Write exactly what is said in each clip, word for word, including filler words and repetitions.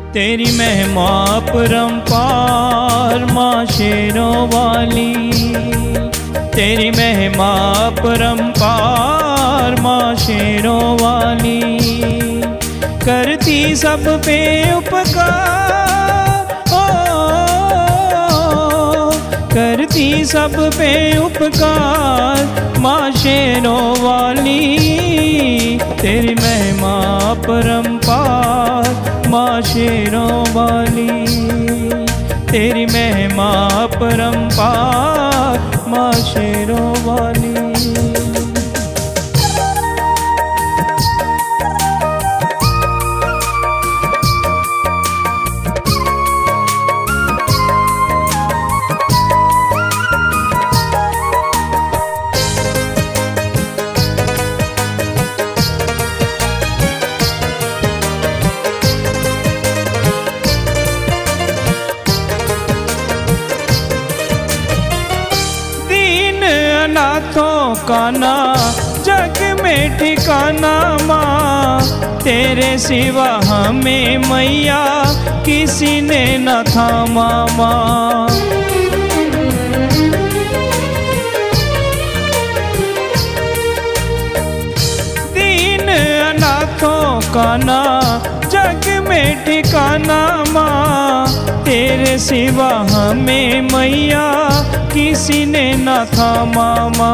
तेरी महिमा परम्पार माँ शेरों वाली, तेरी महिमा परम्पार माँ शेरों वाली, करती सब पे उपकार, ओ करती सब पे उपकार माँ शेरों वाली, तेरी महिमा परम्पार माँ शेरों वाली, तेरी महिमा परम्पार माँ शेरों वाली। अनाथों का ना जग में ठिकाना माँ, तेरे सिवा हमें मैया किसी ने न थामा माँ। दीन अनाथों का ना जग में ठिकाना माँ, तेरे सिवा हमें मैया किसी ने न था मामा।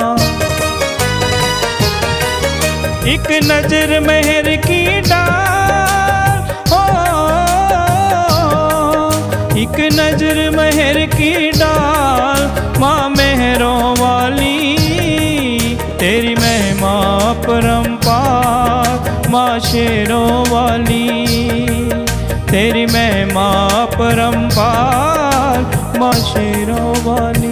एक नजर मेहर की डाल, हो एक नजर मेहर की डाल माँ मेहरों वाली, तेरी महिमा परम्पार माँ शेरों वाली, तेरी महिमा परम्पार माँ शेरों वाली।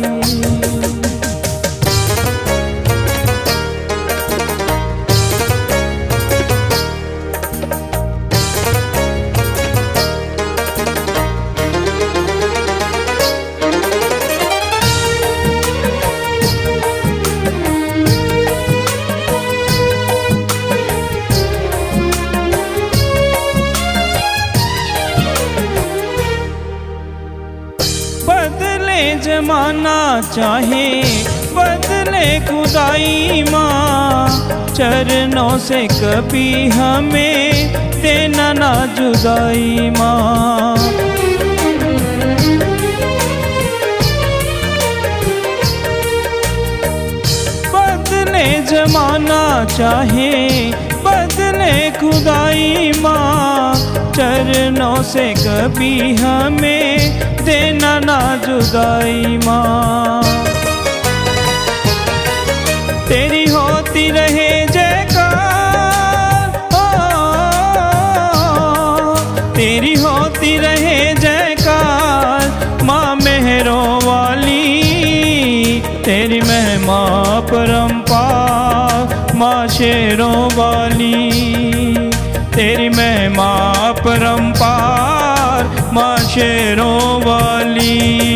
जमाना चाहे बदले खुदाई माँ, चरणों से कभी हमें देना ना जुदाई माँ। बदले जमाना चाहे बदले खुदाई माँ, चरणों से कभी हमें देना ना जुदाई माँ। तेरी होती रहे जयकार, ओ तेरी होती रहे जयकार माँ मेहरों वाली, तेरी महिमा परम्पार माँ शेरों वाली, तेरी महिमा परम्पार माँ शेरों वाली।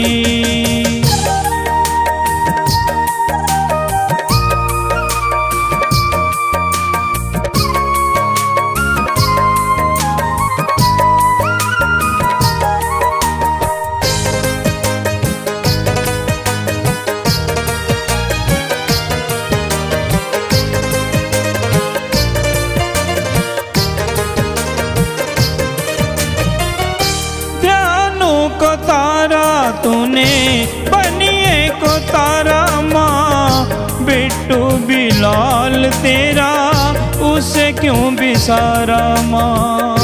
को तारा तूने बनिए को तारा माँ, बिट्टू बिलाल तेरा उसे क्यों बिसारा माँ।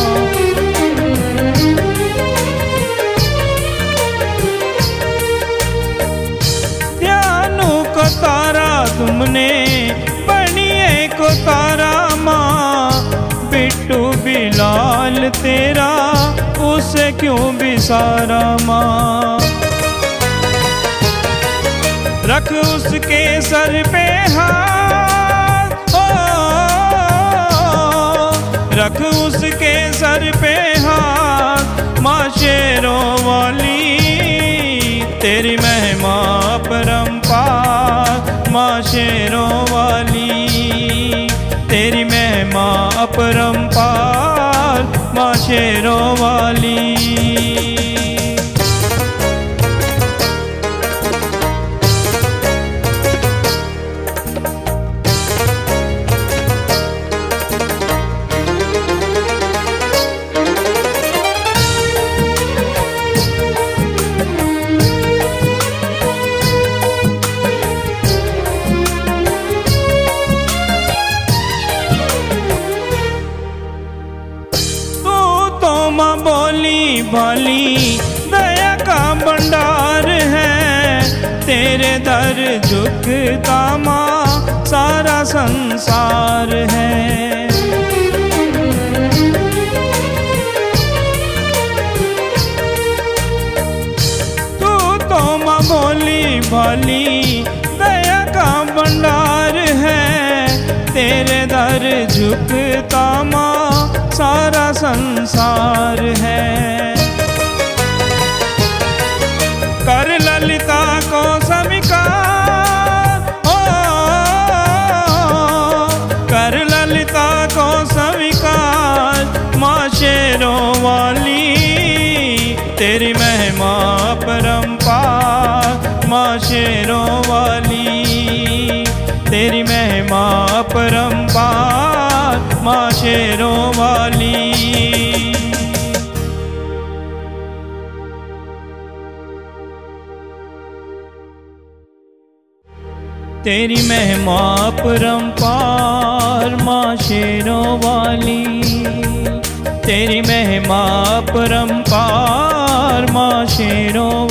ध्यानु को तारा तुमने बनिए को तारा माँ, बिट्टू बिलाल तेरा उसे क्यों बिसारा माँ। रख उसके सर पे हाथ, ओ रख उसके सर पे हाथ माँ शेरों वाली, तेरी महिमा परम्पार माँ शेरों वाली, तेरी महिमा अपरंपार माँ शेरों वाली। बोली भाली दया का भंडार है, तेरे दर झुकता माँ सारा संसार है। तू तो माँ बोली भाली दया का भंडार है, तेरे दर झुकता माँ सारा संसार है। कर ललिता को स्वीकार, ओ कर ललिता को स्वीकार माँ शेरों वाली, तेरी महिमा परंपार माँ शेरों वाली, तेरी महिमा परंपार माँ शेरों वाली। तेरी महिमा परंपार माँ शेरों वाली, तेरी महिमा परंपार माँ शेरों